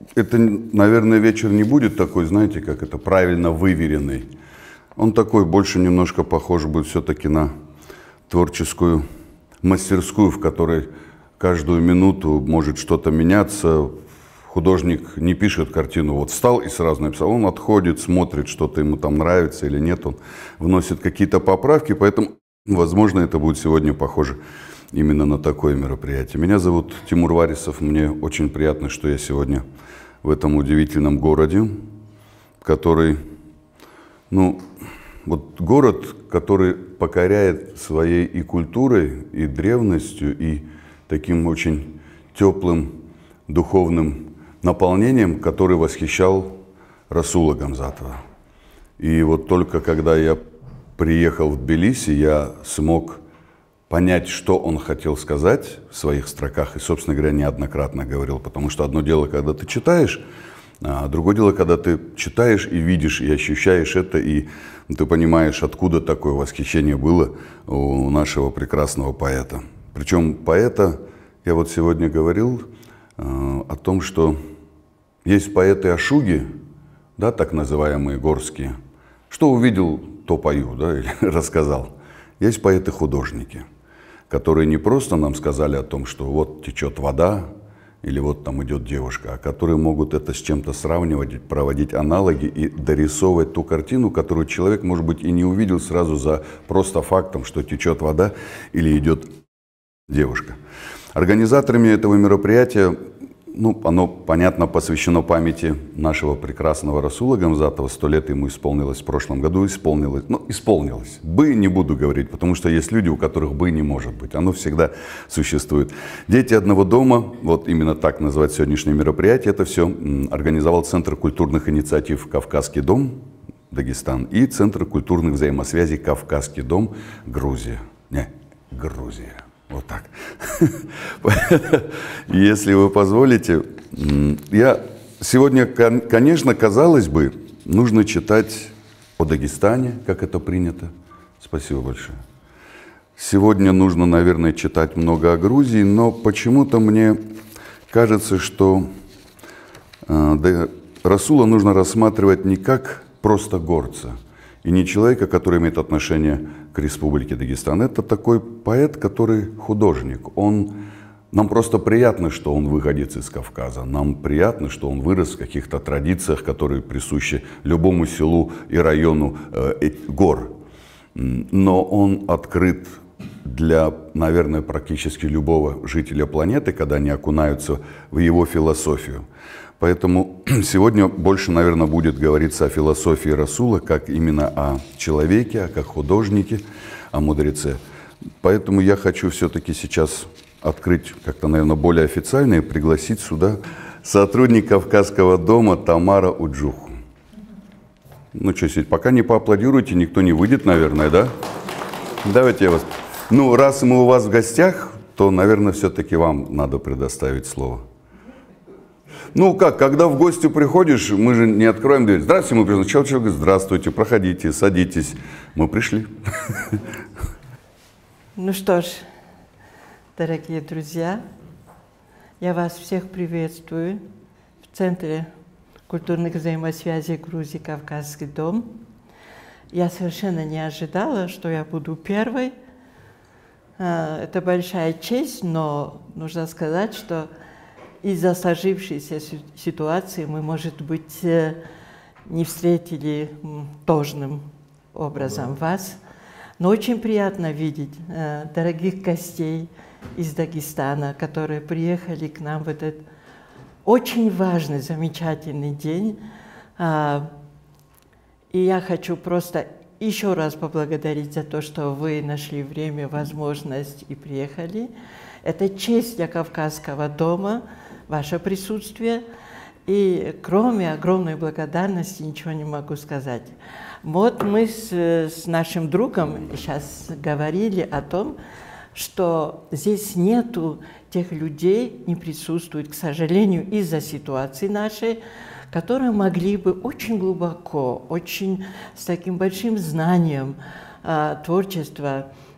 Это, наверное, вечер не будет такой, знаете, как это, правильно выверенный. Он такой больше немножко похож будет все-таки на творческую мастерскую, в которой каждую минуту может что-то меняться. Художник не пишет картину, вот встал и сразу написал. Он отходит, смотрит, что-то ему там нравится или нет. Он вносит какие-то поправки, поэтому, возможно, это будет сегодня похоже именно на такое мероприятие. Меня зовут Тимур Варисов. Мне очень приятно, что я сегодня в этом удивительном городе, который, вот город, который покоряет своей и культурой, и древностью, и таким очень теплым духовным наполнением, который восхищал Расула Гамзатова. И вот только когда я приехал в Тбилиси, я смог понять, что он хотел сказать в своих строках, и, собственно говоря, неоднократно говорил, потому что одно дело, когда ты читаешь, а другое дело, когда ты читаешь и видишь, и ощущаешь это, и ты понимаешь, откуда такое восхищение было у нашего прекрасного поэта. Причем поэта, я вот сегодня говорил о том, что есть поэты-ашуги, да, так называемые горские, что увидел, то пою, да, или рассказал. Есть поэты-художники, которые не просто нам сказали о том, что вот течет вода, или вот там идет девушка, а которые могут это с чем-то сравнивать, проводить аналоги и дорисовывать ту картину, которую человек, может быть, и не увидел сразу за просто фактом, что течет вода или идет девушка. Организаторами этого мероприятия, оно, понятно, посвящено памяти нашего прекрасного Расула Гамзатова. 100 лет ему исполнилось в прошлом году. Исполнилось. Бы не буду говорить, потому что есть люди, у которых бы не может быть. Оно всегда существует. Дети одного дома, вот именно так называть сегодняшнее мероприятие, это все организовал Центр культурных инициатив «Кавказский дом», Дагестан, и Центр культурных взаимосвязей «Кавказский дом», Грузия. Грузия. Вот так. Если вы позволите, я сегодня, конечно, казалось бы, нужно читать о Дагестане, как это принято. Спасибо большое. Сегодня нужно, наверное, читать много о Грузии, но почему-то мне кажется, что Расула нужно рассматривать не как просто горца, и не человека, который имеет отношение к Республике Дагестан. Это такой поэт, который художник. Нам просто приятно, что он выходец из Кавказа. Нам приятно, что он вырос в каких-то традициях, которые присущи любому селу и району гор. Но он открыт для, наверное, практически любого жителя планеты, когда они окунаются в его философию. Поэтому сегодня больше, наверное, будет говориться о философии Расула, как именно о человеке, как художнике, о мудреце. Поэтому я хочу все-таки сейчас открыть как-то, наверное, более официально и пригласить сюда сотрудник Кавказского дома Тамара Уджуху. Что сидеть, пока не поаплодируете, никто не выйдет, наверное, да? Давайте я вас... раз мы у вас в гостях, то, наверное, все-таки вам надо предоставить слово. Когда в гости приходишь, мы же не откроем дверь. Здравствуйте, мы пришли. Человек говорит, здравствуйте, проходите, садитесь. Мы пришли. Что ж, дорогие друзья, я вас всех приветствую в Центре культурных взаимосвязей Грузии «Кавказский дом». Я совершенно не ожидала, что я буду первой. Это большая честь, но нужно сказать, что из-за сложившейся ситуации мы, может быть, не встретили должным образом вас. Но очень приятно видеть дорогих гостей из Дагестана, которые приехали к нам в этот очень важный, замечательный день. И я хочу просто еще раз поблагодарить за то, что вы нашли время, возможность и приехали. Это честь для Кавказского дома, ваше присутствие. И кроме огромной благодарности ничего не могу сказать. Вот мы с нашим другом сейчас говорили о том, что здесь нету тех людей, не присутствует, к сожалению, из-за ситуации нашей, которые могли бы очень глубоко, очень с таким большим знанием творчества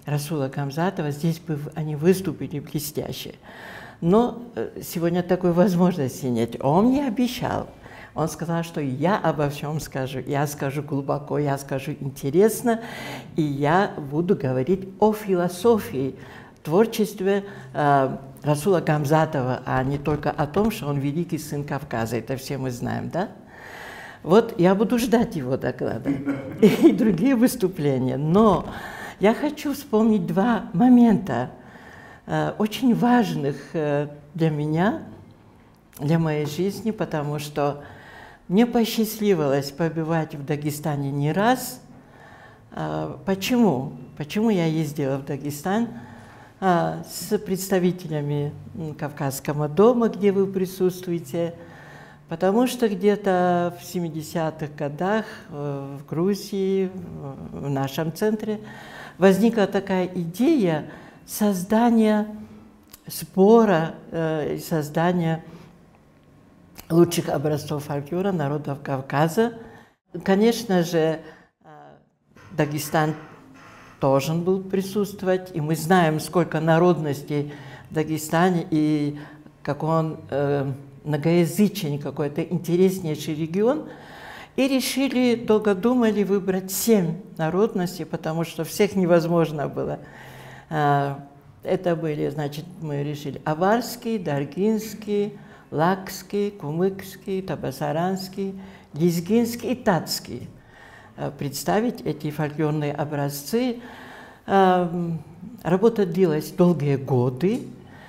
Расула Гамзатова, здесь бы они выступили блестяще. Но сегодня такой возможности нет. Он мне обещал. Он сказал, что я обо всем скажу. Я скажу глубоко, я скажу интересно, и я буду говорить о философии, творчестве Расула Гамзатова, а не только о том, что он великий сын Кавказа. Это все мы знаем, да? Вот я буду ждать его доклада и другие выступления. Но я хочу вспомнить два момента, очень важных для меня, для моей жизни, потому что мне посчастливилось побывать в Дагестане не раз. Почему? Почему я ездила в Дагестан с представителями Кавказского дома, где вы присутствуете? Потому что где-то в 70-х годах в Грузии, в нашем центре, возникла такая идея создания сбора, создания лучших образцов фольклора народов Кавказа. Конечно же, Дагестан должен был присутствовать, и мы знаем, сколько народностей в Дагестане, и как он многоязычный, какой-то интереснейший регион. И решили, долго думали, выбрать 7 народностей, потому что всех невозможно было. Это были, значит, мы решили аварский, даргинский, лакский, кумыкский, табасаранский, лезгинский и татский. Представить эти фольклорные образцы. Работа длилась долгие годы.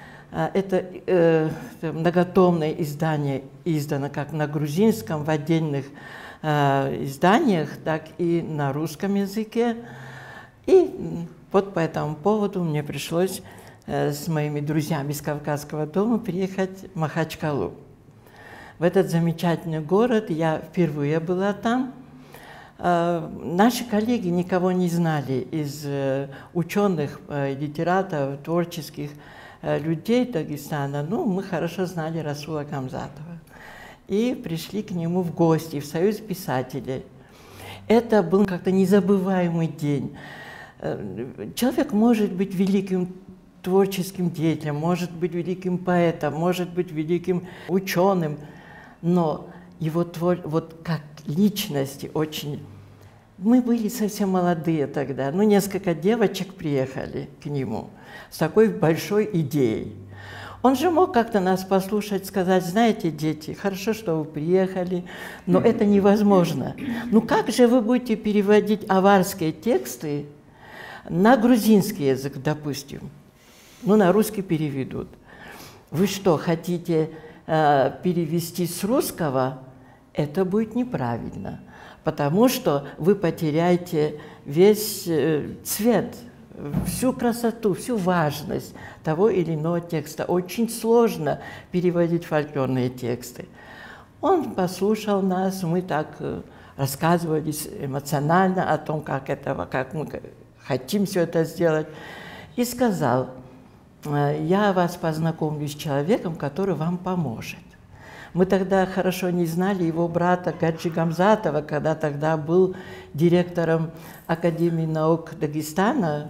Это многотомное издание издано как на грузинском в отдельных изданиях, так и на русском языке. И вот по этому поводу мне пришлось с моими друзьями из Кавказского дома приехать в Махачкалу. В этот замечательный город, я впервые была там. Наши коллеги никого не знали из ученых, литераторов, творческих людей Дагестана. Ну, мы хорошо знали Расула Гамзатова. И пришли к нему в гости в Союз писателей. Это был как-то незабываемый день. Человек может быть великим творческим деятелем, может быть великим поэтом, может быть великим ученым, но его вот как личности очень... Мы были совсем молодые тогда, ну, несколько девочек приехали к нему с такой большой идеей. Он же мог как-то нас послушать, сказать: знаете, дети, хорошо, что вы приехали, но это невозможно. Ну как же вы будете переводить аварские тексты на грузинский язык, допустим? Ну, на русский переведут. Вы что, хотите перевести с русского? Это будет неправильно, потому что вы потеряете весь цвет, всю красоту, всю важность того или иного текста. Очень сложно переводить фольклорные тексты. Он послушал нас, мы так рассказывали эмоционально о том, как мы хотим все это сделать, и сказал: я вас познакомлю с человеком, который вам поможет. Мы тогда хорошо не знали его брата Гаджи Гамзатова, когда тогда был директором Академии наук Дагестана.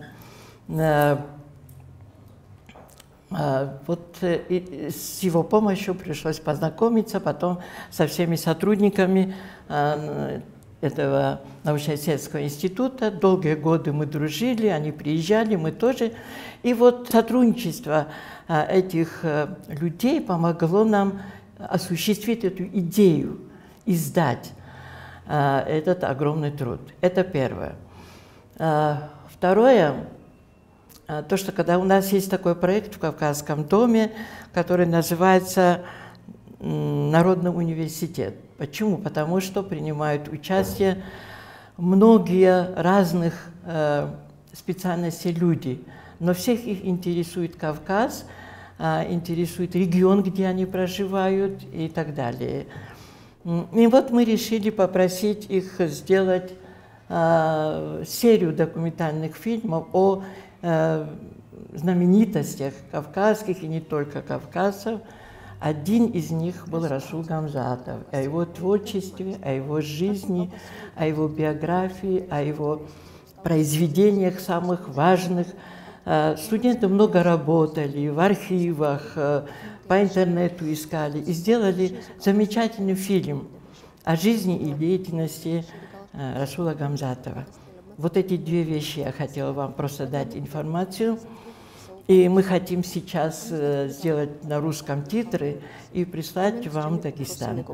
Вот с его помощью пришлось познакомиться, потом со всеми сотрудниками этого научно-исследовательского института. Долгие годы мы дружили, они приезжали, мы тоже. И вот сотрудничество этих людей помогло нам осуществить эту идею, издать этот огромный труд. Это первое. Второе, то, что когда у нас есть такой проект в Кавказском доме, который называется «Народный университет». Почему? Потому что принимают участие многие разных специальностей люди, но всех их интересует Кавказ, интересует регион, где они проживают и так далее. И вот мы решили попросить их сделать серию документальных фильмов о знаменитостях кавказских и не только кавказцев. Один из них был Расул Гамзатов, о его творчестве, о его жизни, о его биографии, о его произведениях самых важных. Студенты много работали в архивах, по интернету искали и сделали замечательный фильм о жизни и деятельности Расула Гамзатова. Вот эти две вещи я хотела вам просто дать информацию. И мы хотим сейчас сделать на русском титры и прислать вам в Дагестан.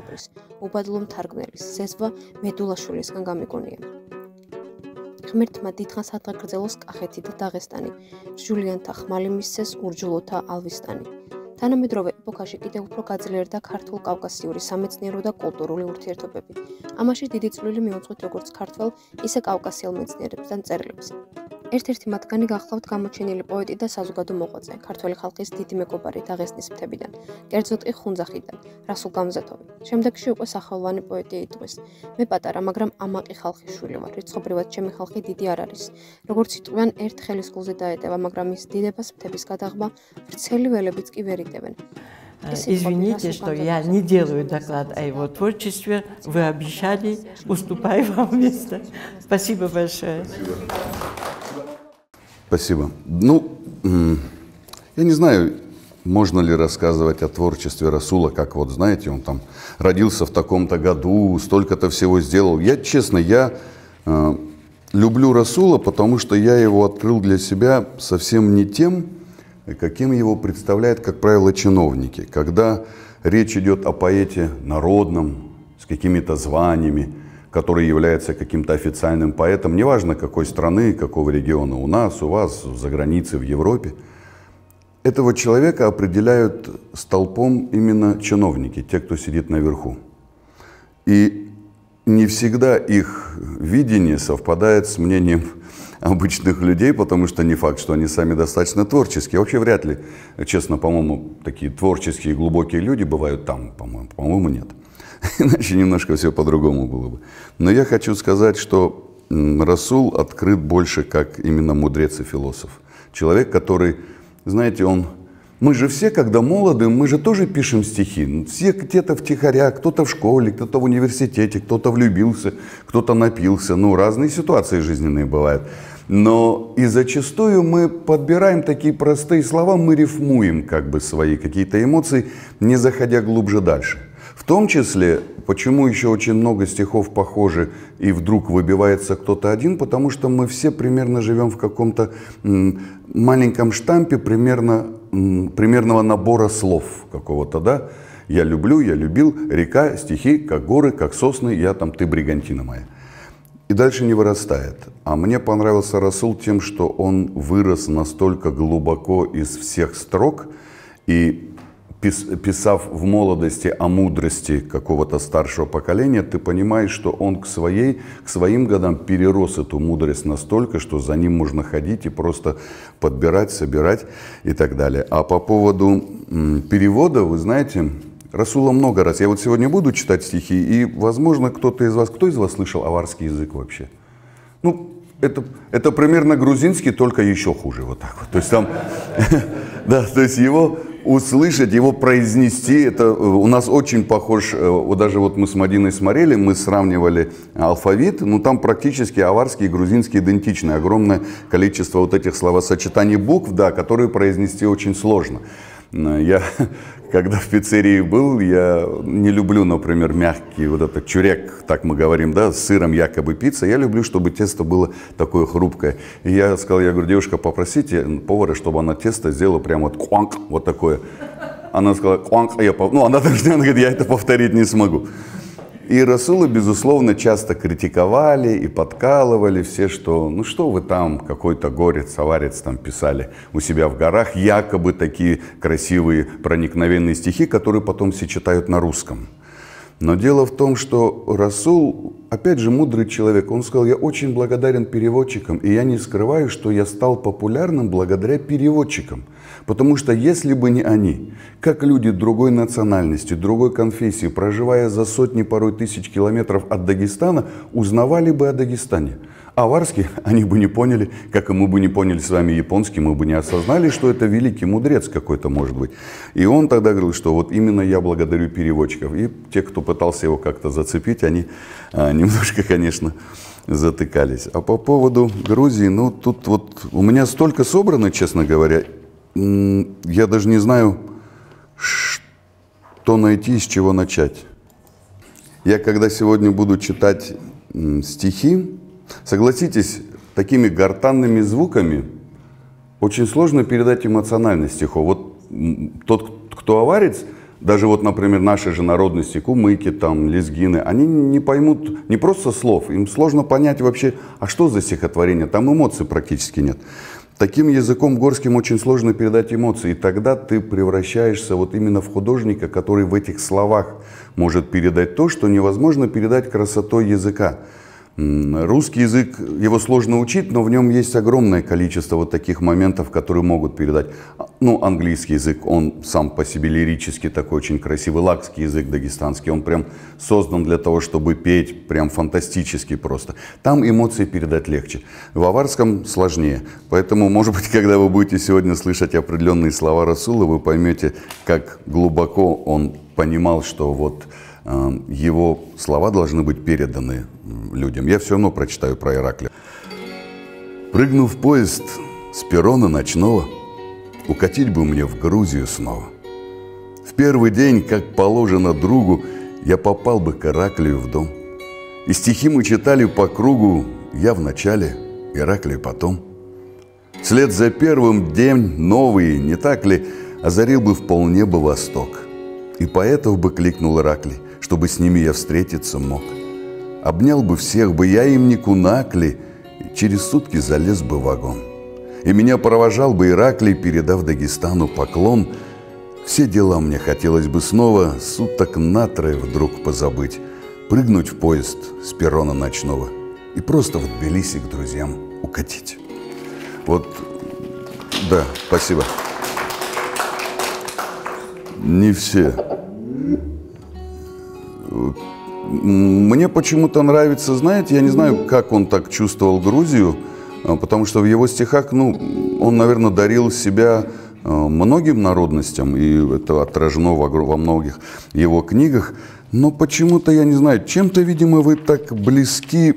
ღმერთმა დიდხანს ადღეგრძელოს კახეთი და დაღესტანი, ჟულიანთა ხმალი მისცეს ურჯულოთა ალვისტანი. თანამედროვე ეპოქაში კიდევ უფრო გაძლიერდა ქართულ-კავკასიური სამეცნიერო და კულტურული ურთიერთობები. ამაში დიდი წვლილი მიუძღვით როგორც ქართველ, ისე კავკასიელ მეცნიერებს და მწერლებს. ერთ-ერთი მათგანი გახლავთ გამოჩენილი პოეტი და საზოგადო მოღვაწე, ქართველი ხალხის დიდი მეგობარი დაღესტნის მთებიდან, კერძოდ კი ხუნძახიდან, расул გამზათოვი. შემდეგში უკვე სახელოვანი პოეტი იტყვის: მე პატარა, მაგრამ ამაყი ხალხის შვილი ვარ, რიცხობრივად ჩემი ხალხი დიდი არ არის. როგორც იტყვიან, ერთ ხელის გულზე დაეტევა, მაგრამ ის დიდებას მთების გადაღმა ვრცელი ველებიც კი ვერ იტევენ. Извините, что я не делаю доклад о его творчестве. Вы обещали, уступаю вам место. Спасибо большое. Спасибо. Ну, я не знаю, можно ли рассказывать о творчестве Расула, как вот, знаете, он там родился в таком-то году, столько-то всего сделал. Я, честно, люблю Расула, потому что я его открыл для себя совсем не тем, каким его представляют, как правило, чиновники. Когда речь идет о поэте народном, с какими-то званиями, который является каким-то официальным поэтом, неважно какой страны, какого региона, у нас, у вас, за границей, в Европе, этого человека определяют столпом именно чиновники, те, кто сидит наверху. И не всегда их видение совпадает с мнением обычных людей, потому что не факт, что они сами достаточно творческие. Вообще вряд ли, честно, по-моему, такие творческие, глубокие люди бывают там, по-моему, нет. Иначе немножко все по-другому было бы. Но я хочу сказать, что Расул открыт больше как именно мудрец и философ. Человек, который, знаете, мы же все, когда молоды, мы же тоже пишем стихи. Все где-то втихаря, кто-то в школе, кто-то в университете, кто-то влюбился, кто-то напился. Ну, разные ситуации жизненные бывают. Но и зачастую мы подбираем такие простые слова, мы рифмуем как бы свои какие-то эмоции, не заходя глубже дальше. В том числе, почему еще очень много стихов похожи и вдруг выбивается кто-то один, потому что мы все примерно живем в каком-то маленьком штампе примерного набора слов какого-то, да? Я люблю, я любил, река, стихи, как горы, как сосны, я там, ты бригантина моя. И дальше не вырастает. А мне понравился Расул тем, что он вырос настолько глубоко из всех строк и писав в молодости о мудрости какого-то старшего поколения, ты понимаешь, что он к своим годам перерос эту мудрость настолько, что за ним можно ходить и просто подбирать, собирать и так далее. А по поводу перевода, вы знаете, Расула много раз. Я вот сегодня буду читать стихи, и, возможно, кто из вас слышал аварский язык вообще? Ну, это примерно грузинский, только еще хуже, вот так вот. То есть там, да, то есть его услышать, его произнести, это у нас очень похож, вот даже вот мы с Мадиной смотрели, мы сравнивали алфавит, ну там практически аварский и грузинский идентичны, огромное количество вот этих словосочетаний букв, да, которые произнести очень сложно. Я, когда в пиццерии был, я не люблю, например, мягкий вот этот чурек, так мы говорим, да, с сыром якобы пицца. Я люблю, чтобы тесто было такое хрупкое. И я сказал, я говорю, девушка, попросите повара, чтобы она тесто сделала прямо вот кванк, вот такое. Она сказала, кванк, она говорит, я это повторить не смогу. И Расула, безусловно, часто критиковали и подкалывали все, что, ну что вы там, какой-то горец, аварец там писали у себя в горах, якобы такие красивые проникновенные стихи, которые потом все читают на русском. Но дело в том, что Расул, опять же, мудрый человек, он сказал, я очень благодарен переводчикам, и я не скрываю, что я стал популярным благодаря переводчикам. Потому что если бы не они, как люди другой национальности, другой конфессии, проживая за сотни, порой тысяч километров от Дагестана, узнавали бы о Дагестане. аварский, они бы не поняли, как и мы бы не поняли с вами японский, мы бы не осознали, что это великий мудрец какой-то может быть. И он тогда говорил, что вот именно я благодарю переводчиков. И те, кто пытался его как-то зацепить, они немножко, конечно, затыкались. А по поводу Грузии, ну тут вот у меня столько собрано, честно говоря, я даже не знаю, что найти, с чего начать. Я когда сегодня буду читать стихи, согласитесь, такими гортанными звуками очень сложно передать эмоциональность стихов. Вот тот, кто аварец, даже вот, например, наши же народности, кумыки, там, лезгины, они не поймут не просто слов, им сложно понять вообще, а что за стихотворение, там эмоций практически нет. Таким языком горским очень сложно передать эмоции, и тогда ты превращаешься вот именно в художника, который в этих словах может передать то, что невозможно передать красотой языка. Русский язык, его сложно учить, но в нем есть огромное количество вот таких моментов, которые могут передать. Ну, английский язык, он сам по себе лирически такой очень красивый. Лакский язык дагестанский, он прям создан для того, чтобы петь, прям фантастически просто. Там эмоции передать легче. В аварском сложнее. Поэтому, может быть, когда вы будете сегодня слышать определенные слова Расула, вы поймете, как глубоко он понимал, что вот его слова должны быть переданы людям. Я все равно прочитаю про Ираклия. Прыгну в поезд с перрона ночного, укатить бы мне в Грузию снова. В первый день, как положено другу, я попал бы к Ираклию в дом. И стихи мы читали по кругу, я в начале, Ираклий потом. Вслед за первым день новый, не так ли, озарил бы в полнеба восток. И поэтов бы кликнул Ираклий, чтобы с ними я встретиться мог. Обнял бы всех бы, я им не кунакли, и через сутки залез бы в вагон. И меня провожал бы Ираклий, передав Дагестану поклон. Все дела мне хотелось бы снова суток на трое вдруг позабыть, прыгнуть в поезд с перрона ночного и просто в Тбилиси к друзьям укатить. Вот, да, спасибо. Не все. Мне почему-то нравится, знаете, я не знаю, как он так чувствовал Грузию, потому что в его стихах, ну, он, наверное, дарил себя многим народностям, и это отражено во многих его книгах. Но почему-то, я не знаю, чем-то, видимо, вы так близки.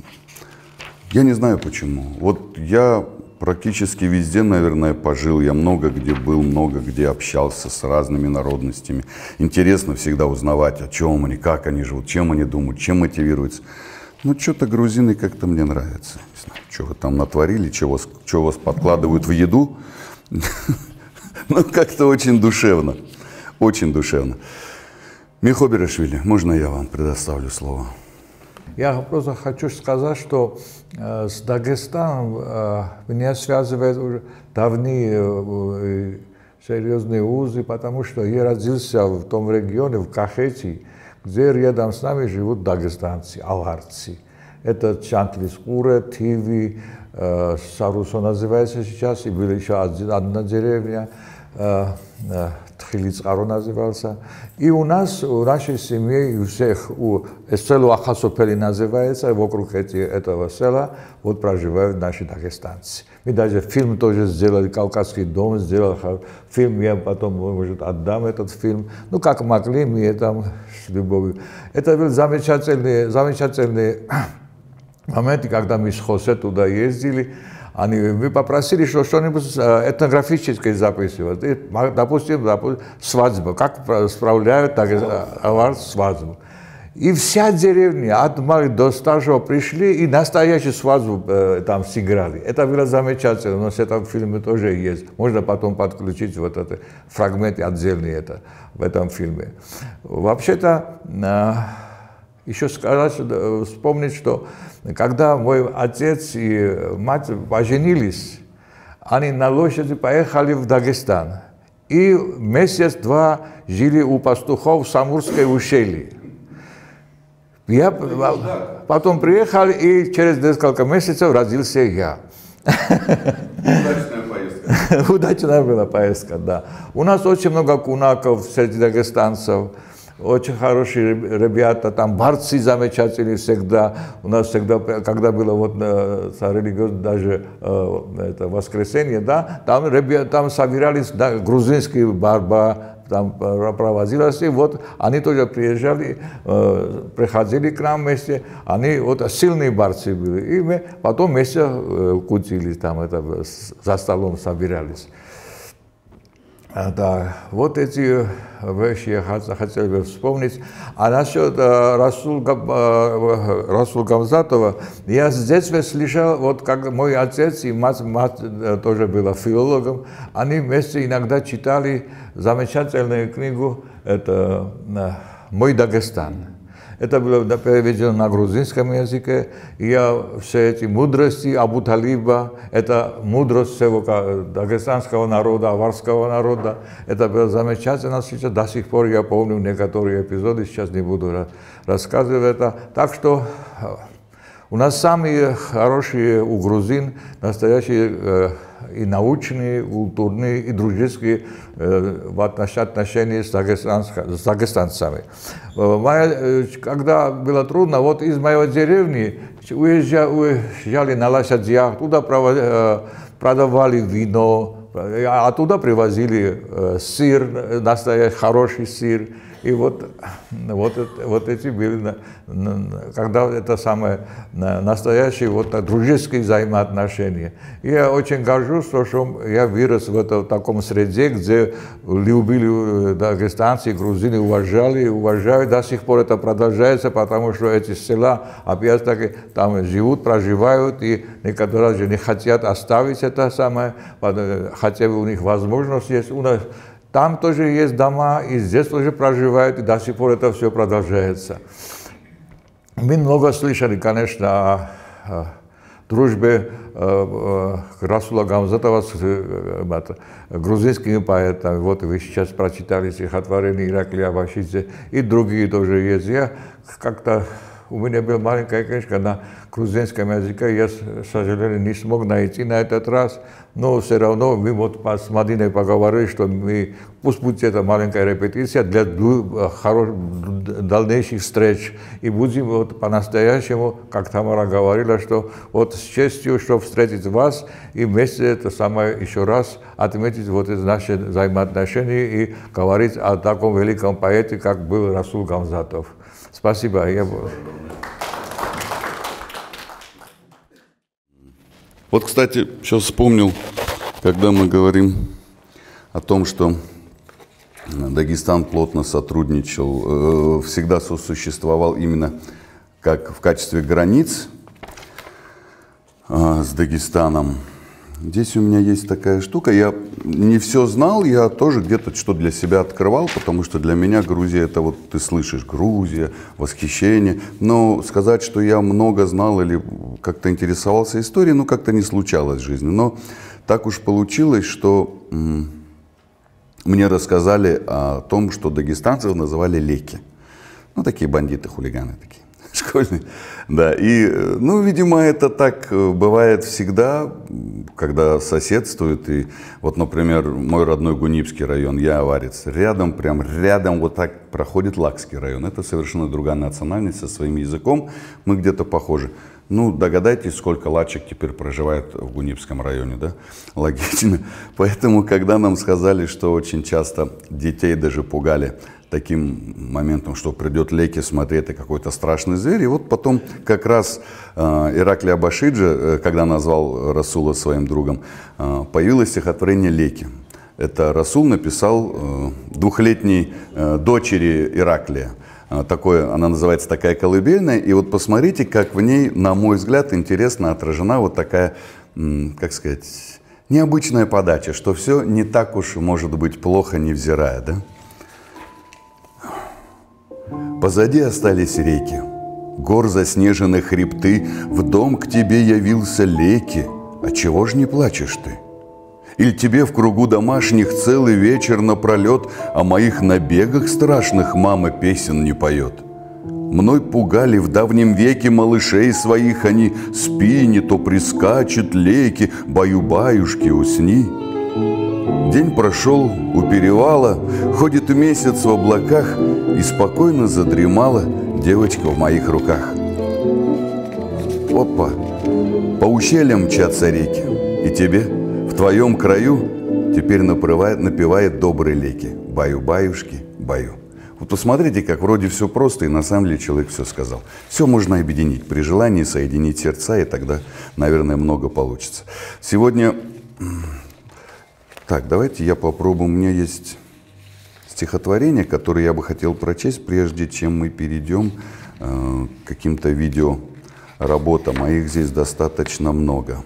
Я не знаю почему. Вот я практически везде, наверное, пожил. Я много где был, много где общался с разными народностями. Интересно всегда узнавать, о чем они, как они живут, чем они думают, чем мотивируются. Ну, что-то грузины как-то мне нравятся. Не знаю, что вы там натворили, что вас подкладывают в еду. Ну, как-то очень душевно. Очень душевно. Михо Берашвили, можно я вам предоставлю слово? Я просто хочу сказать, что с Дагестаном меня связывают уже давние серьезные узы, потому что я родился в том регионе, в Кахете, где рядом с нами живут дагестанцы, аварцы. Это Чантлискуре, Тиви, Сарусо называется сейчас, и была еще одна деревня, Тхилицкаро назывался. И у нас, у нашей семьи, у всех, село Ахасопели называется, вокруг этого села вот проживают наши дагестанцы. Мы даже фильм тоже сделали, «Кавказский дом», сделал фильм, я потом, может, отдам этот фильм. Ну, как могли, мы там с любовью. Это был замечательный момент, когда мы с Хосе туда ездили. Мы попросили, что что-нибудь этнографическое записывать. Допустим, свадьбу. Как справляют свадьбу. И вся деревня, от малых до старшего, пришли и настоящую свадьбу там сыграли. Это было замечательно, но с этого фильма тоже есть. Можно потом подключить вот этот фрагмент отдельный в этом фильме. Вообще-то, еще сказать, вспомнить, что когда мой отец и мать поженились, они на лошади поехали в Дагестан. И месяц-два жили у пастухов в Самурской ущелье. Я потом приехал, и через несколько месяцев родился я. Удачная поездка. Удачная была поездка, да. У нас очень много кунаков среди дагестанцев. очень хорошие ребята, там борцы замечательные всегда. У нас всегда, когда было вот религиозное даже это воскресенье, да, там собирались да, грузинские борьба, там проводилось, и вот они тоже приезжали, приходили к нам вместе, они вот сильные борцы были, и мы потом вместе кутили, там это, за столом собирались. Да, вот эти вещи я хотел бы вспомнить. А насчет Расула Гамзатова, я с детства слышал, вот как мой отец и мать тоже была филологом, они вместе иногда читали замечательную книгу, это «Мой Дагестан». Это было переведено на грузинском языке, и я все эти мудрости Абу-Талиба, это мудрость всего дагестанского народа, аварского народа, это было замечательно, сейчас до сих пор я помню некоторые эпизоды, сейчас не буду рассказывать это. Так что у нас самые хорошие у грузин, настоящие и научные, и культурные, и дружеские отношения с дагестанцами. Когда было трудно, вот из моей деревни уезжали на лошадях, туда продавали вино, оттуда привозили сыр, настоящий хороший сыр. И вот эти были, когда это самое настоящие вот дружеские взаимоотношения. И я очень горжусь, что я вырос в таком среде, где любили дагестанцы, грузины, уважают. До сих пор это продолжается, потому что эти села, опять-таки, там живут, проживают, и некоторые даже не хотят оставить это самое, хотя бы у них возможность есть. У нас там тоже есть дома, и здесь тоже проживают, и до сих пор это все продолжается. Мы много слышали, конечно, о дружбе Расула Гамзатова с грузинскими поэтами. Вот вы сейчас прочитали стихотворение Ираклия Абашидзе, и другие тоже есть. Я как-то, у меня была маленькая книжка на грузинском языке, я, к сожалению, не смог найти на этот раз, но все равно мы вот с Мадиной поговорили, что пусть будет эта маленькая репетиция для дальнейших встреч, и будем вот по-настоящему, как Тамара говорила, что вот с честью, что встретить вас, и вместе это самое еще раз отметить вот эти наши взаимоотношения и говорить о таком великом поэте, как был Расул Гамзатов. Спасибо. Вот, кстати, сейчас вспомнил, когда мы говорим о том, что Дагестан плотно сотрудничал, всегда сосуществовал именно как в качестве границ с Дагестаном. Здесь у меня есть такая штука, я не все знал, я тоже где-то что для себя открывал, потому что для меня Грузия, это вот ты слышишь, Грузия, восхищение, но сказать, что я много знал или как-то интересовался историей, ну как-то не случалось в жизни. Но так уж получилось, что мне рассказали о том, что дагестанцев называли леки. Ну такие бандиты, хулиганы такие. Школьный, да, и, ну, видимо, это так бывает всегда, когда соседствуют, и вот, например, мой родной Гунипский район, я аварец, прям рядом вот так проходит Лакский район, это совершенно другая национальность со своим языком, мы где-то похожи. Ну, догадайтесь, сколько лачек теперь проживает в Гунипском районе, да? Логично. Поэтому, когда нам сказали, что очень часто детей даже пугали таким моментом, что придет леки смотреть, это какой-то страшный зверь. И вот потом как раз Ираклий Абашидзе, когда назвал Расула своим другом, появилось стихотворение «Леки». Это Расул написал двухлетней дочери Ираклия. Она называется такая колыбельная. И вот посмотрите, как в ней, на мой взгляд, интересно отражена вот такая, как сказать, необычная подача, что все не так уж может быть плохо, невзирая, да? Позади остались реки, гор заснежены хребты, в дом к тебе явился леки, а чего ж не плачешь ты? Иль тебе в кругу домашних целый вечер напролет о моих набегах страшных мама песен не поет? Мной пугали в давнем веке малышей своих, они спи, не то прискачет леки, баю-баюшки, усни. День прошел у перевала, ходит месяц в облаках, и спокойно задремала девочка в моих руках. Опа, по ущельям мчатся реки, и тебе, в твоем краю, теперь напевает добрые леки. Баю-баюшки, баю. Вот посмотрите, как вроде все просто, и на самом деле человек все сказал. Все можно объединить, при желании соединить сердца, и тогда, наверное, много получится. Сегодня... Так, давайте я попробую. У меня есть стихотворение, которое я бы хотел прочесть, прежде чем мы перейдем к каким-то видеоработам, а их здесь достаточно много.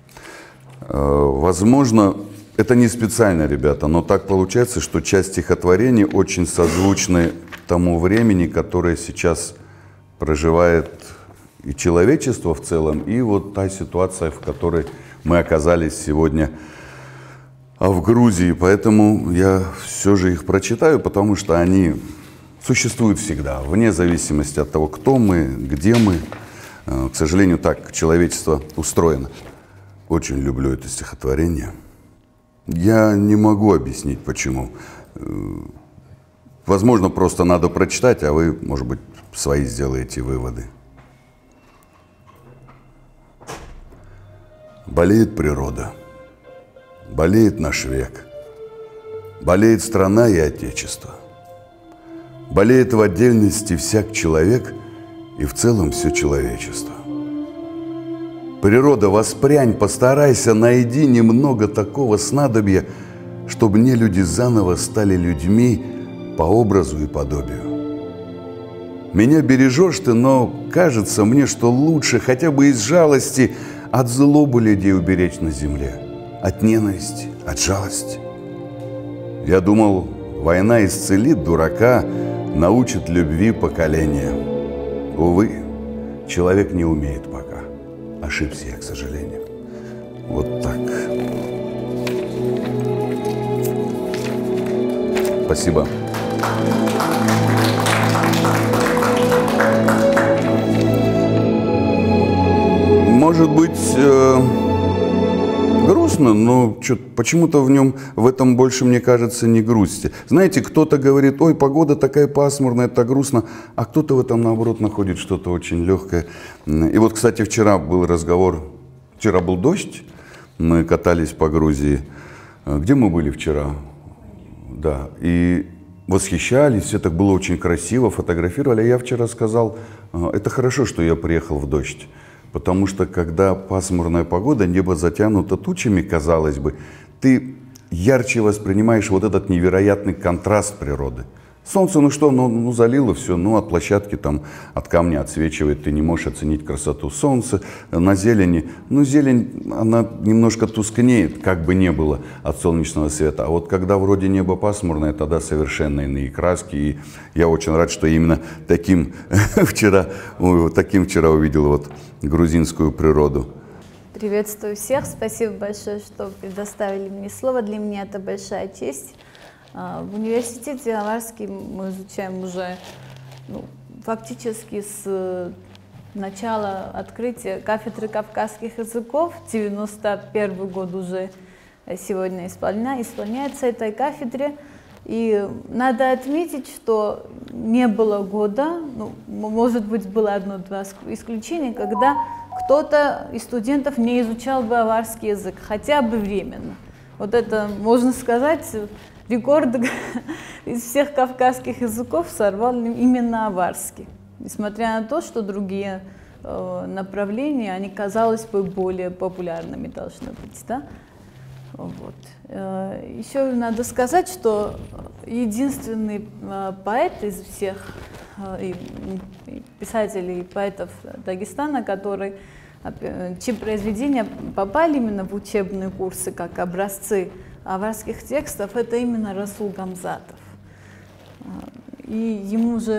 Возможно, это не специально, ребята, но так получается, что часть стихотворений очень созвучны тому времени, которое сейчас проживает и человечество в целом, и вот та ситуация, в которой мы оказались сегодня в Грузии. Поэтому я все же их прочитаю, потому что они существуют всегда, вне зависимости от того, кто мы, где мы. К сожалению, так человечество устроено. Очень люблю это стихотворение. Я не могу объяснить, почему. Возможно, просто надо прочитать, а вы, может быть, свои сделаете выводы. Болеет природа, болеет наш век, болеет страна и отечество. Болеет в отдельности всяк человек и в целом все человечество. Природа, воспрянь, постарайся, найди немного такого снадобья, чтобы не люди заново стали людьми по образу и подобию. Меня бережешь ты, но кажется мне, что лучше хотя бы из жалости от злобы людей уберечь на земле, от ненависти, от жалости. Я думал, война исцелит дурака, научит любви поколения. Увы, человек не умеет пока. Ошибся я, к сожалению. Вот так. Спасибо. Может быть, грустно, но почему-то в этом больше, мне кажется, не грусти. Знаете, кто-то говорит: ой, погода такая пасмурная, это грустно, а кто-то в этом, наоборот, находит что-то очень легкое. И вот, кстати, вчера был разговор, вчера был дождь, мы катались по Грузии. Где мы были вчера? Да, и восхищались, все так было очень красиво, фотографировали. А я вчера сказал, это хорошо, что я приехал в дождь. Потому что, когда пасмурная погода, небо затянуто тучами, казалось бы, ты ярче воспринимаешь вот этот невероятный контраст природы. Солнце, ну что, ну залило все, ну от площадки, там, от камня отсвечивает, ты не можешь оценить красоту солнца. На зелени, ну зелень, она немножко тускнеет, как бы не было от солнечного света. А вот когда вроде небо пасмурное, тогда совершенно иные краски. И я очень рад, что именно таким вчера увидел вот грузинскую природу. Приветствую всех, спасибо большое, что предоставили мне слово. Для меня это большая честь. В университете Аварский мы изучаем уже фактически с начала открытия кафедры кавказских языков. 91 год уже сегодня исполняется этой кафедре. И надо отметить, что не было года, может быть, было одно-два исключения, когда кто-то из студентов не изучал бы аварский язык, хотя бы временно. Вот это, можно сказать, рекорд из всех кавказских языков сорвал именно аварский. Несмотря на то, что другие направления, они, казалось бы, более популярными должны быть. Да? Вот. Еще надо сказать, что единственный поэт из всех писателей и поэтов Дагестана, чьи произведения попали именно в учебные курсы как образцы аварских текстов, это именно Расул Гамзатов. И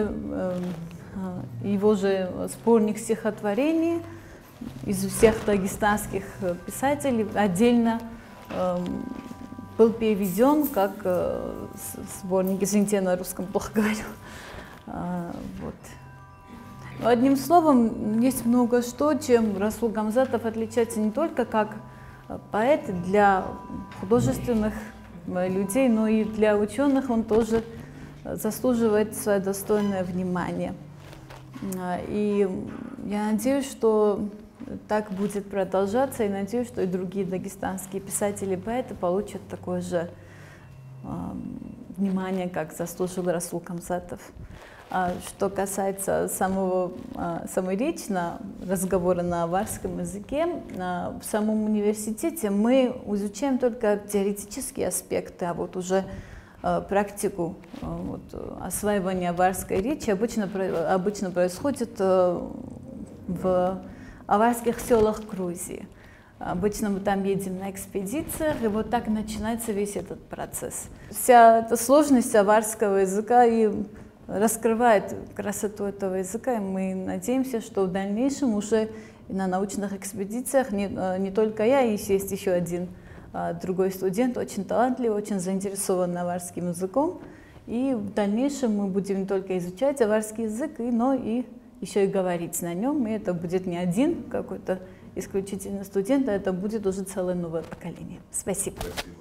его же сборник стихотворений из всех дагестанских писателей отдельно был переведен как сборник, извините, я на русском плохо говорю. Вот. Одним словом, есть много что, чем Расул Гамзатов отличается не только как поэт для художественных людей, но и для ученых он тоже заслуживает свое достойное внимание. И я надеюсь, что так будет продолжаться, и надеюсь, что и другие дагестанские писатели и поэты получат такое же внимание, как заслужил Расул Камзатов. Что касается самой речи, разговора на аварском языке, в самом университете мы изучаем только теоретические аспекты, а вот уже практику осваивания аварской речи обычно происходит в аварских селах Грузии. Обычно мы там едем на экспедициях, и вот так начинается весь этот процесс. Вся эта сложность аварского языка и раскрывает красоту этого языка, и мы надеемся, что в дальнейшем уже на научных экспедициях не только я, есть еще один другой студент, очень талантливый, очень заинтересован аварским языком, и в дальнейшем мы будем не только изучать аварский язык, но и еще и говорить на нем, и это будет не один какой-то исключительно студент, а это будет уже целое новое поколение. Спасибо.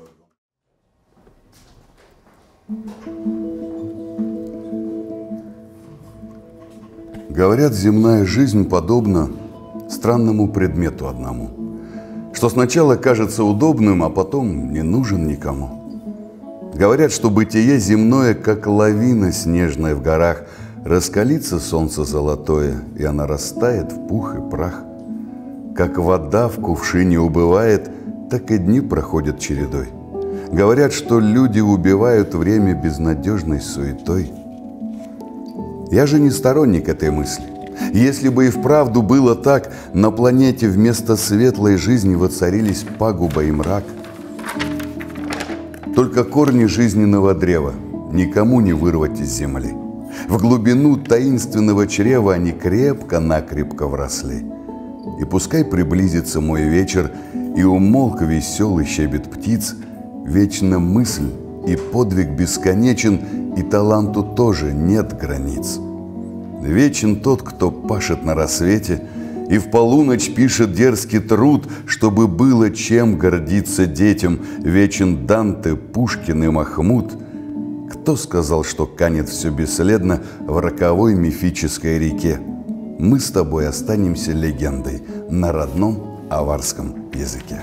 Говорят, земная жизнь подобна странному предмету одному, что сначала кажется удобным, а потом не нужен никому. Говорят, что бытие земное, как лавина снежная в горах, раскалится солнце золотое, и она растает в пух и прах. Как вода в кувшине убывает, так и дни проходят чередой. Говорят, что люди убивают время безнадежной суетой. Я же не сторонник этой мысли. Если бы и вправду было так, на планете вместо светлой жизни воцарились пагуба и мрак. Только корни жизненного древа никому не вырвать из земли. В глубину таинственного чрева они крепко-накрепко вросли. И пускай приблизится мой вечер, и умолк веселый щебет птиц, вечна мысль и подвиг бесконечен, и таланту тоже нет границ. Вечен тот, кто пашет на рассвете, и в полуночь пишет дерзкий труд, чтобы было чем гордиться детям. Вечен Данте, Пушкин и Махмуд. Кто сказал, что канет все бесследно в роковой мифической реке? Мы с тобой останемся легендой на родном аварском языке.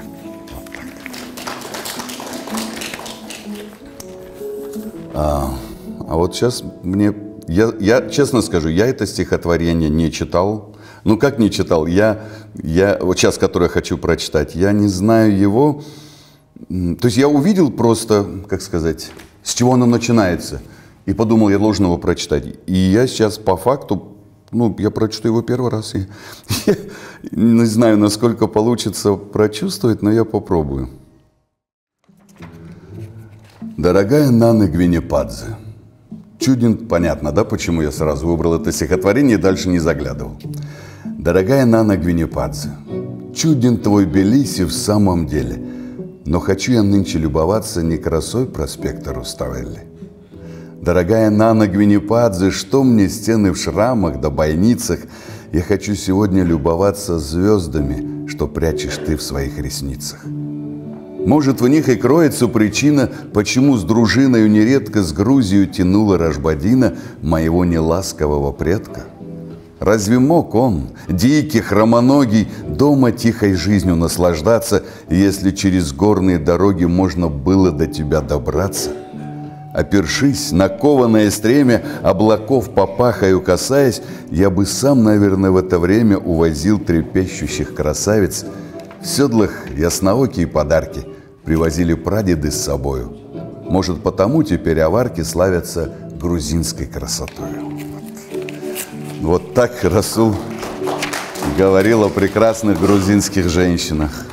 А вот сейчас я честно скажу, я это стихотворение не читал. Ну, как не читал? Я вот сейчас, которое хочу прочитать, я не знаю его. То есть я увидел просто, как сказать, с чего оно начинается. И подумал, я должен его прочитать. И я сейчас по факту, я прочту его первый раз. И я не знаю, насколько получится прочувствовать, но я попробую. Дорогая Нана Гвинепадзе, чуден, понятно, да, почему я сразу выбрал это стихотворение и дальше не заглядывал. Дорогая Нана Гвинепадзе, чуден твой Белиси в самом деле, но хочу я нынче любоваться не красой проспекта Руставели. Дорогая Нана Гвинепадзе, что мне стены в шрамах да бойницах, я хочу сегодня любоваться звездами, что прячешь ты в своих ресницах. Может, в них и кроется причина, почему с дружиною нередко с Грузию тянула Рашбадина, моего неласкового предка. Разве мог он, дикий, хромоногий, дома тихой жизнью наслаждаться, если через горные дороги можно было до тебя добраться? Опершись на кованое стремя, облаков попахою касаясь, я бы сам, наверное, в это время увозил трепещущих красавиц. В седлах ясноокие подарки привозили прадеды с собою. Может, потому теперь аварки славятся грузинской красотою. Вот так Расул говорил о прекрасных грузинских женщинах.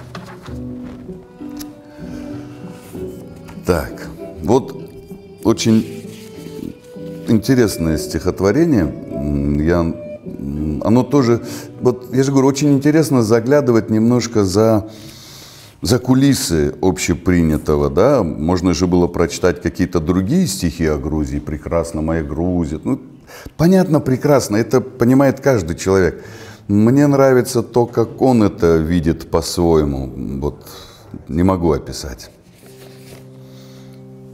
Так, вот очень интересное стихотворение. Оно тоже, вот я же говорю, очень интересно заглядывать немножко за кулисы общепринятого, да. Можно же было прочитать какие-то другие стихи о Грузии. «Прекрасна моя Грузия». Понятно, прекрасно, это понимает каждый человек. Мне нравится то, как он это видит по-своему. Вот не могу описать.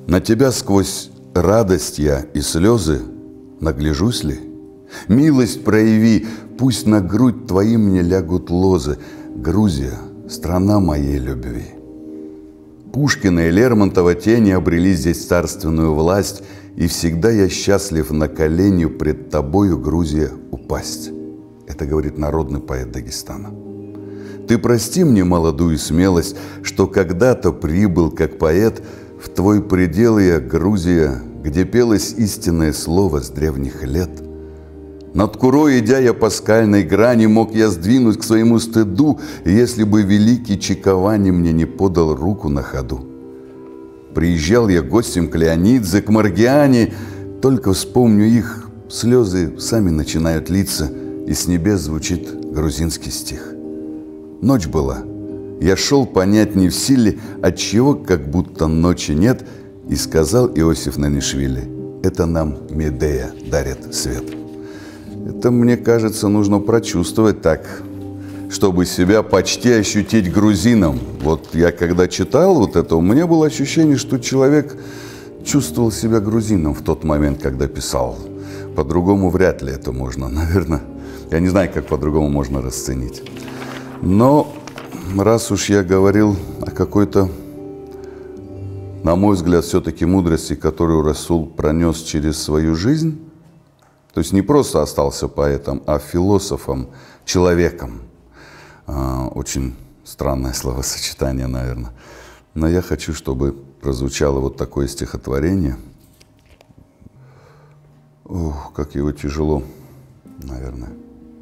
На тебя сквозь радость я и слезы нагляжусь ли? Милость прояви, пусть на грудь твои мне лягут лозы. Грузия, страна моей любви. Пушкина и Лермонтова тени обрели здесь царственную власть, и всегда я счастлив на колени пред тобою, Грузия, упасть. Это говорит народный поэт Дагестана. Ты прости мне молодую смелость, что когда-то прибыл как поэт в твой предел я, Грузия, где пелось истинное слово с древних лет. Над Курой, идя я по скальной грани, мог я сдвинуть к своему стыду, если бы великий Чиковани мне не подал руку на ходу. Приезжал я гостем к Леонидзе, к Маргиане, только вспомню их, слезы сами начинают литься, и с небес звучит грузинский стих. Ночь была, я шел понять не в силе, отчего как будто ночи нет, и сказал Иосиф Нанишвили: это нам Медея дарит свет. Это, мне кажется, нужно прочувствовать так, чтобы себя почти ощутить грузином. Вот я когда читал вот это, у меня было ощущение, что человек чувствовал себя грузином в тот момент, когда писал. По-другому вряд ли это можно, наверное. Я не знаю, как по-другому можно расценить. Но раз уж я говорил о какой-то, на мой взгляд, все-таки мудрости, которую Расул пронес через свою жизнь, то есть не просто остался поэтом, а философом, человеком. Очень странное словосочетание, наверное. Но я хочу, чтобы прозвучало вот такое стихотворение. Ох, как его тяжело, наверное.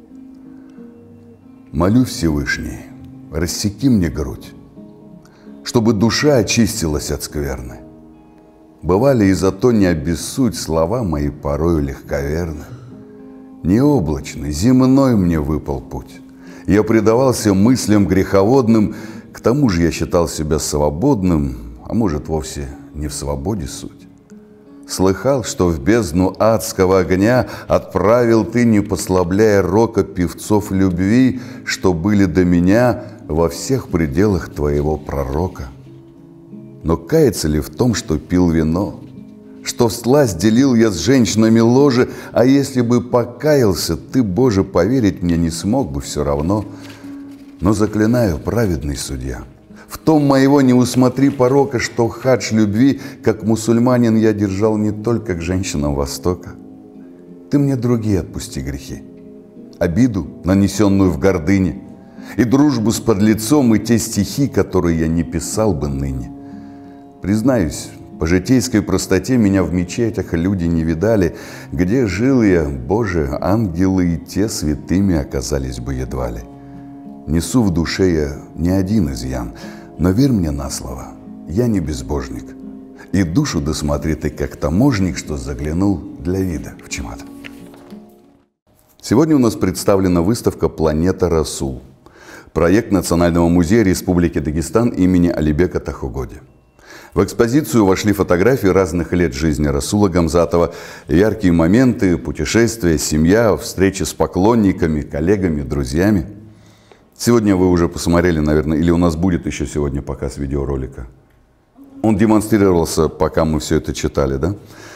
Молю Всевышний, рассеки мне грудь, чтобы душа очистилась от скверны. Бывали и зато не обессудь слова мои порою легковерны. Необлачный, земной мне выпал путь. Я предавался мыслям греховодным, к тому же я считал себя свободным, а может, вовсе не в свободе суть. Слыхал, что в бездну адского огня отправил ты, не послабляя рока, певцов любви, что были до меня во всех пределах твоего пророка. Но каяться ли в том, что пил вино, что всласть делил я с женщинами ложе, а если бы покаялся, ты, Боже, поверить мне не смог бы все равно. Но заклинаю, праведный судья, в том моего не усмотри порока, что хадж любви, как мусульманин, я держал не только к женщинам Востока. Ты мне другие отпусти грехи, обиду, нанесенную в гордыне, и дружбу с подлецом, и те стихи, которые я не писал бы ныне. Признаюсь, по житейской простоте меня в мечетях люди не видали. Где жил я, Боже, ангелы и те святыми оказались бы едва ли. Несу в душе я не один изъян, но верь мне на слово, я не безбожник. И душу досмотри ты, как таможник, что заглянул для вида в чемодан. Сегодня у нас представлена выставка «Планета Расул», проект Национального музея Республики Дагестан имени Алибека Тахугоди. В экспозицию вошли фотографии разных лет жизни Расула Гамзатова, яркие моменты, путешествия, семья, встречи с поклонниками, коллегами, друзьями. Сегодня вы уже посмотрели, наверное, или у нас будет еще сегодня показ видеоролика. Он демонстрировался, пока мы все это читали, да?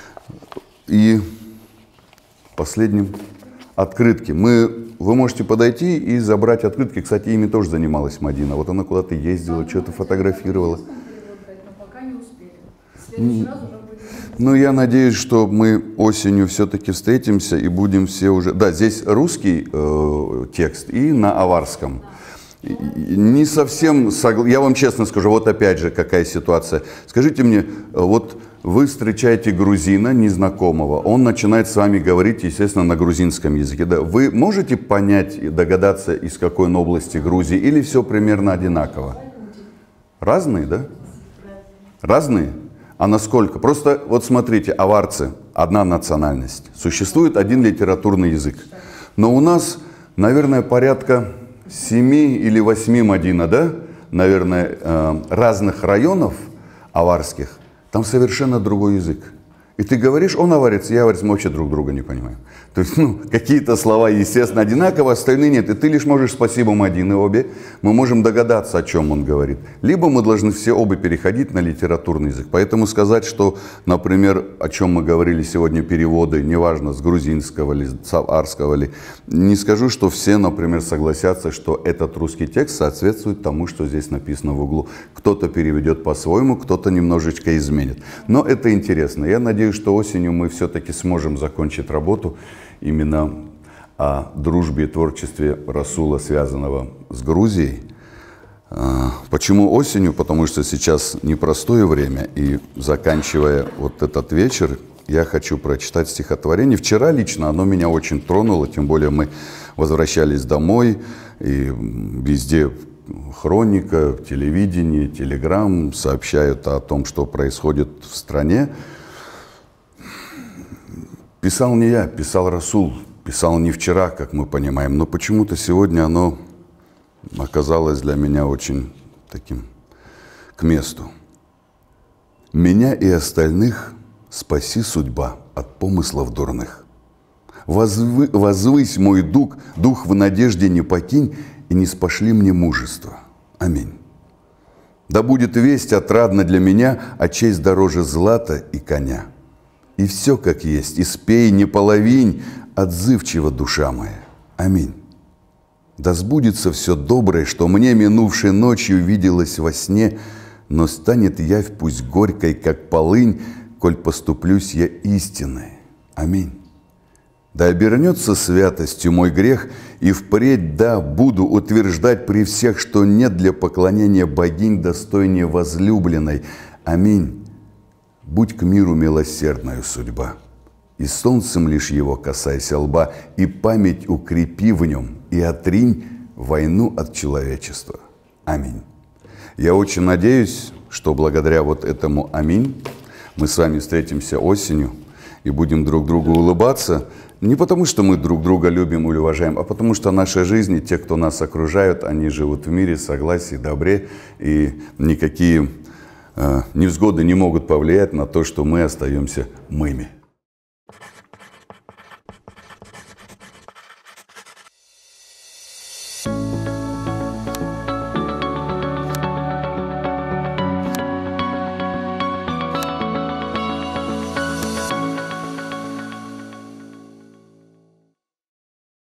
И последним открытки. Вы можете подойти и забрать открытки. Кстати, ими тоже занималась Мадина. Вот она куда-то ездила, что-то фотографировала. Ну, я надеюсь, что мы осенью все-таки встретимся и будем все уже... Да, здесь русский текст и на аварском. Не совсем... Я вам честно скажу, вот опять же, какая ситуация. Скажите мне, вот вы встречаете грузина незнакомого, он начинает с вами говорить, естественно, на грузинском языке. Да? Вы можете понять и догадаться, из какой он области Грузии, или все примерно одинаково? Разные, да? Разные? А насколько? Просто вот смотрите, аварцы – одна национальность. Существует один литературный язык. Но у нас, наверное, порядка 7 или 8 Мадина, да? Наверное, разных районов аварских. Там совершенно другой язык. И ты говоришь, он аварец, я аварец, мы вообще друг друга не понимаем. То есть, какие-то слова, естественно, одинаково, остальные нет. И ты лишь можешь спасибо один и обе. Мы можем догадаться, о чем он говорит. Либо мы должны все обе переходить на литературный язык. Поэтому сказать, что, например, о чем мы говорили сегодня, переводы, неважно, с грузинского или с аварского, не скажу, что все, например, согласятся, что этот русский текст соответствует тому, что здесь написано в углу. Кто-то переведет по-своему, кто-то немножечко изменит. Но это интересно. Я надеюсь, что осенью мы все-таки сможем закончить работу именно о дружбе и творчестве Расула, связанного с Грузией. Почему осенью? Потому что сейчас непростое время, и заканчивая вот этот вечер, я хочу прочитать стихотворение. Вчера лично оно меня очень тронуло, тем более мы возвращались домой, и везде хроника, телевидение, телеграм сообщают о том, что происходит в стране. Писал не я, писал Расул, писал не вчера, как мы понимаем, но почему-то сегодня оно оказалось для меня очень таким к месту. «Меня и остальных спаси, судьба, от помыслов дурных. Возвысь мой дух в надежде не покинь, и не спошли мне мужество. Аминь. Да будет весть отрадна для меня, а честь дороже злата и коня. И все как есть, и спей, не половинь, отзывчива душа моя. Аминь. Да сбудется все доброе, что мне минувшей ночью виделось во сне, но станет явь пусть горькой, как полынь, коль поступлюсь я истиной. Аминь. Да обернется святостью мой грех, и впредь, да, буду утверждать при всех, что нет для поклонения богинь достойнее возлюбленной. Аминь. Будь к миру милосердною судьба, и солнцем лишь его касайся лба, и память укрепи в нем, и отринь войну от человечества. Аминь. Я очень надеюсь, что благодаря вот этому аминь мы с вами встретимся осенью и будем друг другу улыбаться. Не потому, что мы друг друга любим или уважаем, а потому, что наша жизнь и те, кто нас окружают, они живут в мире, согласии, добре, и никакие невзгоды не могут повлиять на то, что мы остаемся мыми.